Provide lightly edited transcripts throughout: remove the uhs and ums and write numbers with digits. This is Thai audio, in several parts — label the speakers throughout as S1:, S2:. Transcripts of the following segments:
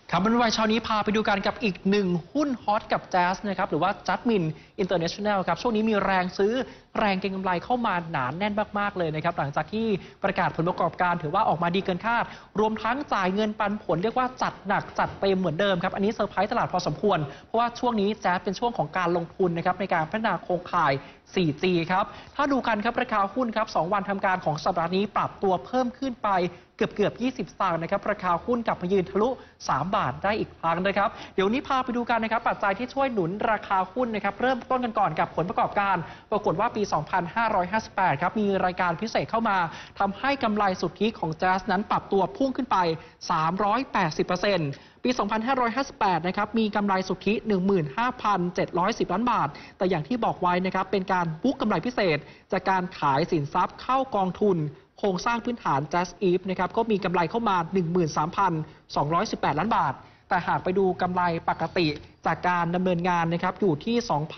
S1: ครับวันวันเช้านี้พาไปดูกันกับอีกหนึ่งหุ้นฮอตกับแจ๊สนะครับหรือว่าจัสมินอินเตอร์เนชั่นแนลครับช่วงนี้มีแรงซื้อแรงเก็งกำไรเข้ามาหนาแน่นมากๆเลยนะครับหลังจากที่ประกาศผลประกอบการถือว่าออกมาดีเกินคาดรวมทั้งจ่ายเงินปันผลเรียกว่าจัดหนักจัดเต็มเหมือนเดิมครับอันนี้เซอร์ไพรส์ตลาดพอสมควรเพราะว่าช่วงนี้แจ๊สเป็นช่วงของการลงทุนนะครับในการพัฒนาโครงข่าย 4G ครับถ้าดูกันครับราคาหุ้นครับ2วันทำการของสัปดาห์นี้ปรับตัวเพิ่มขึ้นไปเกือบ20 สตางค์นะครับราคาหุ้นกลับมายืนทะลุ3 บาทได้อีกครั้งนะครับเดี๋ยวนี้พาไปดูกันนะครับปัจจัยที่ช่วยหนุนราคาหุ้นนะครับเริ่มต้นกันก่อนกับผลประกอบการปรากฏว่าปี 2558 ครับมีรายการพิเศษเข้ามาทำให้กำไรสุทธิของแจ๊สนั้นปรับตัวพุ่งขึ้นไป 380%ปี 2558 นะครับมีกำไรสุทธิ 15,710 ล้านบาทแต่อย่างที่บอกไว้นะครับเป็นการบุ๊กกำไรพิเศษจากการขายสินทรัพย์เข้ากองทุนโครงสร้างพื้นฐาน Just Eat นะครับก็มีกำไรเข้ามา 13,218 ล้านบาทแต่หากไปดูกำไรปกติจากการดำเนินงานนะครับอยู่ที่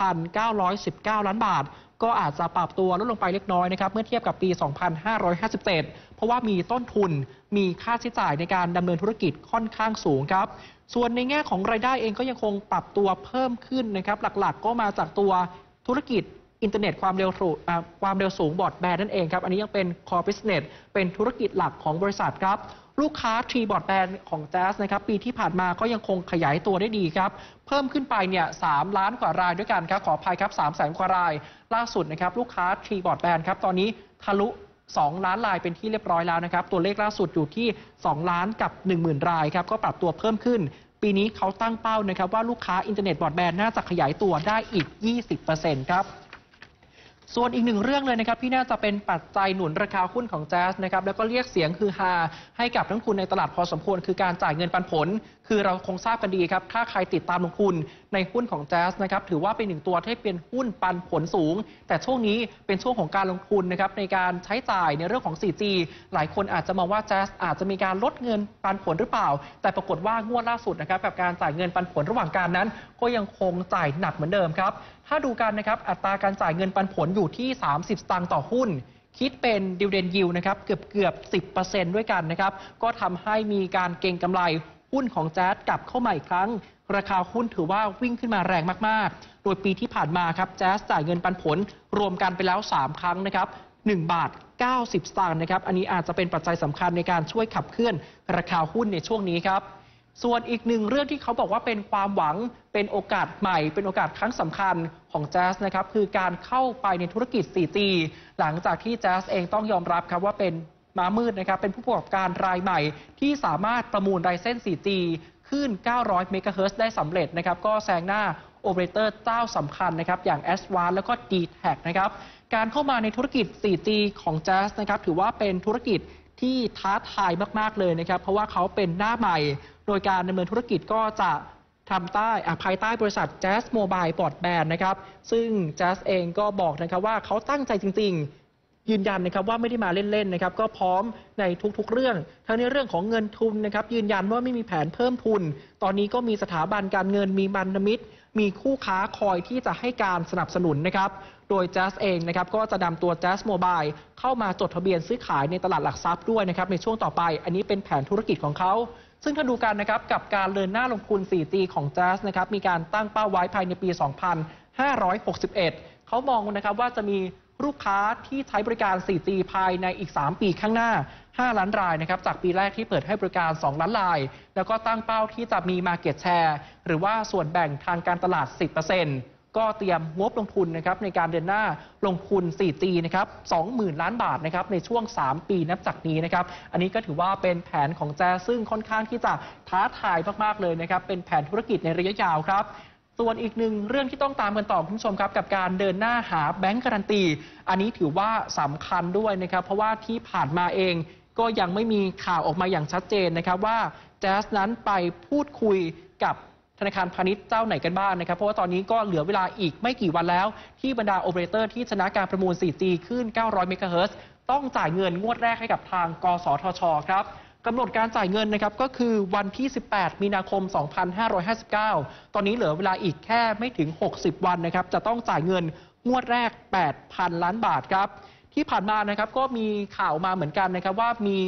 S1: 2,919 ล้านบาทก็อาจจะปรับตัวลดลงไปเล็กน้อยนะครับเมื่อเทียบกับปี 2557 เพราะว่ามีต้นทุนมีค่าใช้จ่ายในการดำเนินธุรกิจค่อนข้างสูงครับส่วนในแง่ของรายได้เองก็ยังคงปรับตัวเพิ่มขึ้นนะครับหลักๆก็มาจากตัวธุรกิจอินเทอร์เน็ตความเร็วสูงบอร์ดแบนด์นั่นเองครับอันนี้ยังเป็น Core Business เป็นธุรกิจหลักของบริษัทครับลูกค้าทรีบอร์ดแบนด์ของแจ๊สนะครับปีที่ผ่านมาก็ยังคงขยายตัวได้ดีครับเพิ่มขึ้นไปเนี่ย3 ล้านกว่ารายด้วยกันครับขออภัยครับ300,000 กว่ารายล่าสุดนะครับลูกค้าทรีบอร์ดแบนด์ครับตอนนี้ทะลุ2 ล้านรายเป็นที่เรียบร้อยแล้วนะครับตัวเลขล่าสุดอยู่ที่2 ล้านกับ 10,000 รายครับก็ปรับตัวเพิ่มขึ้นปีนี้เขาตั้งเป้านะครับว่าลูกค้าอินเทอร์เน็ตบรอดแบนด์น่าจะขยายตัวได้อีก 20% ครับส่วนอีกหนึ่งเรื่องเลยนะครับที่น่าจะเป็นปัจจัยหนุนราคาหุ้นของแจ๊สนะครับแล้วก็เรียกเสียงคือฮาให้กับนักลงทุนในตลาดพอสมควรคือการจ่ายเงินปันผลคือเราคงทราบกันดีครับถ้าใครติดตามลงทุนในหุ้นของแจ๊สนะครับถือว่าเป็นหนึ่งตัวที่เป็นหุ้นปันผลสูงแต่ช่วงนี้เป็นช่วงของการลงทุนนะครับในการใช้จ่ายในเรื่องของ 4G หลายคนอาจจะมองว่าแจ๊สอาจจะมีการลดเงินปันผลหรือเปล่าแต่ปรากฏว่างวดล่าสุดนะครับกับการจ่ายเงินปันผลระหว่างการนั้นก็ยังคงจ่ายหนักเหมือนเดิมครับถ้าดูกันนะครับอัตราการจ่ายเงินปันผลอยู่ที่30 สตางค์ต่อหุ้นคิดเป็น Dividend Yield นะครับเกือบ 10% ด้วยกันนะครับก็ทำให้มีการเก็งกำไรหุ้นของแจ๊สกลับเข้ามาอีกครั้งราคาหุ้นถือว่าวิ่งขึ้นมาแรงมากๆโดยปีที่ผ่านมาครับแจ๊สจ่ายเงินปันผลรวมกันไปแล้ว3 ครั้งนะครับ1 บาท 90 สตางค์นะครับอันนี้อาจจะเป็นปัจจัยสำคัญในการช่วยขับเคลื่อนราคาหุ้นในช่วงนี้ครับส่วนอีกหนึ่งเรื่องที่เขาบอกว่าเป็นความหวังเป็นโอกาสใหม่เป็นโอกาสครั้งสำคัญของแจ๊สนะครับคือการเข้าไปในธุรกิจ 4G หลังจากที่แจ๊สเองต้องยอมรับครับว่าเป็นม้ามืดนะครับเป็นผู้ประกอบการรายใหม่ที่สามารถประมูลไรเส้น 4G ขึ้น900 เมกะเฮิรตซ์ได้สำเร็จนะครับก็แซงหน้าโอเปอเรเตอร์เจ้าสำคัญนะครับอย่าง Advance แล้วก็ D-Tag นะครับการเข้ามาในธุรกิจ 4G ของแจ๊สนะครับถือว่าเป็นธุรกิจที่ท้าทายมากๆเลยนะครับเพราะว่าเขาเป็นหน้าใหม่โดยการดำเนินธุรกิจก็จะทำภายใต้บริษัท Jazz Mobile Broadband นะครับซึ่ง Jazz เองก็บอกนะครับว่าเขาตั้งใจจริงๆยืนยันนะครับว่าไม่ได้มาเล่นๆนะครับก็พร้อมในทุกๆเรื่องทั้งในเรื่องของเงินทุนนะครับยืนยันว่าไม่มีแผนเพิ่มทุนตอนนี้ก็มีสถาบันการเงินมีพันธมิตรมีคู่ค้าคอยที่จะให้การสนับสนุนนะครับโดย Jazz เองนะครับก็จะนำตัว Jazz Mobile เข้ามาจดทะเบียนซื้อขายในตลาดหลักทรัพย์ด้วยนะครับในช่วงต่อไปอันนี้เป็นแผนธุรกิจของเขาซึ่งถ้าดูกันนะครับกับการเดินหน้าลงทุน 4G ของ Jazz นะครับมีการตั้งเป้าไว้ภายในปี 2561 เขามองนะครับว่าจะมีลูกค้าที่ใช้บริการ 4G ภายในอีก 3 ปีข้างหน้า 5 ล้านรายนะครับจากปีแรกที่เปิดให้บริการ 2 ล้านรายแล้วก็ตั้งเป้าที่จะมี Market Share หรือว่าส่วนแบ่งทางการตลาด 10%ก็เตรียมงบลงทุนนะครับในการเดินหน้าลงทุน 4G นะครับ 20,000 ล้านบาทนะครับในช่วง 3 ปีนับจากนี้นะครับอันนี้ก็ถือว่าเป็นแผนของแจ๊สซึ่งค่อนข้างที่จะท้าทายมากๆเลยนะครับเป็นแผนธุรกิจในระยะยาวครับส่วนอีกหนึ่งเรื่องที่ต้องตามกันต่อคุณผู้ชมครับกับการเดินหน้าหาแบงก์การันตีอันนี้ถือว่าสำคัญด้วยนะครับเพราะว่าที่ผ่านมาเองก็ยังไม่มีข่าวออกมาอย่างชัดเจนนะครับว่าแจ๊สนั้นไปพูดคุยกับธนาคารพาณิชย์เจ้าไหนกันบ้างนะครับเพราะว่าตอนนี้ก็เหลือเวลาอีกไม่กี่วันแล้วที่บรรดาโอเปอเรเตอร์ที่ชนะการประมูล 4G ขึ้น900 เมกะเฮิรตซ์ต้องจ่ายเงินงวดแรกให้กับทางกสทช.ครับกำหนดการจ่ายเงินนะครับก็คือวันที่ 18 มีนาคม 2559 ตอนนี้เหลือเวลาอีกแค่ไม่ถึง 60 วันนะครับจะต้องจ่ายเงินงวดแรก 8,000 ล้านบาทครับที่ผ่านมานะครับก็มีข่าวมาเหมือนกันนะครับว่ามี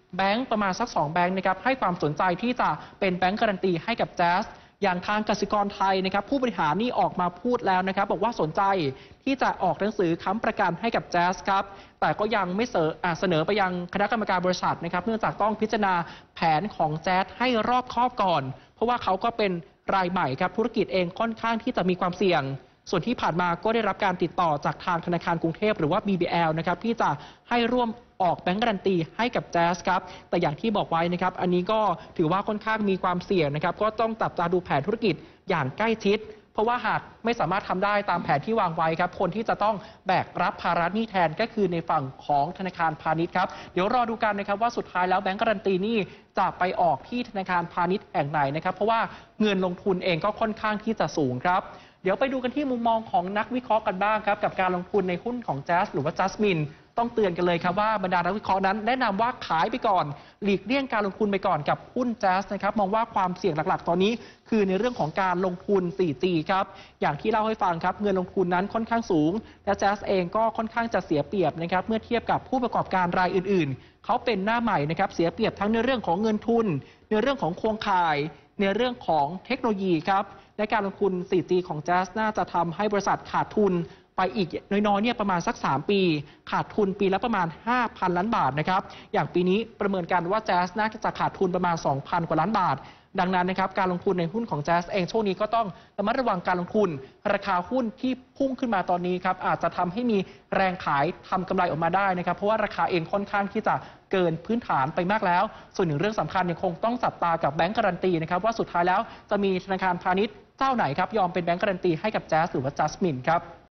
S1: แบงก์ประมาณสัก2แบงก์นะครับให้ความสนใจที่จะเป็นแบงก์การันตีให้กับแจ๊สอย่างทางกสิกรไทยนะครับผู้บริหารนี่ออกมาพูดแล้วนะครับบอกว่าสนใจที่จะออกหนังสือค้ำประกันให้กับแจ๊สครับแต่ก็ยังไม่เสนอไปยังคณะกรรมการบริษัทนะครับเนื่องจากต้องพิจารณาแผนของแจ๊สให้รอบคอบก่อนเพราะว่าเขาก็เป็นรายใหม่ครับธุรกิจเองค่อนข้างที่จะมีความเสี่ยงส่วนที่ผ่านมาก็ได้รับการติดต่อจากทางธนาคารกรุงเทพหรือว่า BBL นะครับที่จะให้ร่วมออกแบงก์การันตีให้กับแจ๊สครับแต่อย่างที่บอกไว้นะครับอันนี้ก็ถือว่าค่อนข้างมีความเสี่ยงนะครับก็ต้องจับตาดูแผนธุรกิจอย่างใกล้ชิดเพราะว่าหากไม่สามารถทำได้ตามแผนที่วางไว้ครับคนที่จะต้องแบกรับภาระหนี้แทนก็คือในฝั่งของธนาคารพาณิชย์ครับเดี๋ยวรอดูกันนะครับว่าสุดท้ายแล้วแบงก์การันตีนี่จะไปออกที่ธนาคารพาณิชย์แห่งไหนนะครับเพราะว่าเงินลงทุนเองก็ค่อนข้างที่จะสูงครับเดี๋ยวไปดูกันที่มุมมองของนักวิเคราะห์กันบ้างครับกับการลงทุนในหุ้นของแจ๊สหรือว่าจัสมินต้องเตือนกันเลยครับว่าบรรดานักวิเคราะห์นั้นแนะนำว่าขายไปก่อนหลีกเลี่ยงการลงทุนไปก่อนกับหุ้นแจ๊สนะครับมองว่าความเสี่ยงหลักๆตอนนี้คือในเรื่องของการลงทุน 4G ครับอย่างที่เล่าให้ฟังครับเงินลงทุนนั้นค่อนข้างสูงและแจ๊สเองก็ค่อนข้างจะเสียเปรียบนะครับเมื่อเทียบกับผู้ประกอบการรายอื่นๆเขาเป็นหน้าใหม่นะครับเสียเปรียบทั้งในเรื่องของเงินทุนในเรื่องของโครงข่ายในเรื่องของเทคโนโลยีครับและการลงทุน 4G ของแจ๊สน่าจะทำให้บริษัทขาดทุนไปอีกน้อยๆเนี่ยประมาณสัก3ปีขาดทุนปีละประมาณ 5,000 ล้านบาทนะครับอย่างปีนี้ประเมินกันว่าแจ๊สน่าจะขาดทุนประมาณ 2,000 กว่าล้านบาทดังนั้นนะครับการลงทุนในหุ้นของแจ๊สเองช่วงนี้ก็ต้องระมัดระวังการลงทุนราคาหุ้นที่พุ่งขึ้นมาตอนนี้ครับอาจจะทำให้มีแรงขายทำกำไรออกมาได้นะครับเพราะว่าราคาเองค่อนข้างที่จะเกินพื้นฐานไปมากแล้วส่วนหนึ่งเรื่องสำคัญยังคงต้องจับตากับแบงก์การันตีนะครับว่าสุดท้ายแล้วจะมีธนาคารพาณิชย์เจ้าไหนครับยอมเป็นแบงก์การันตีให้กับแจ๊สหรือว่าจัสมินครับ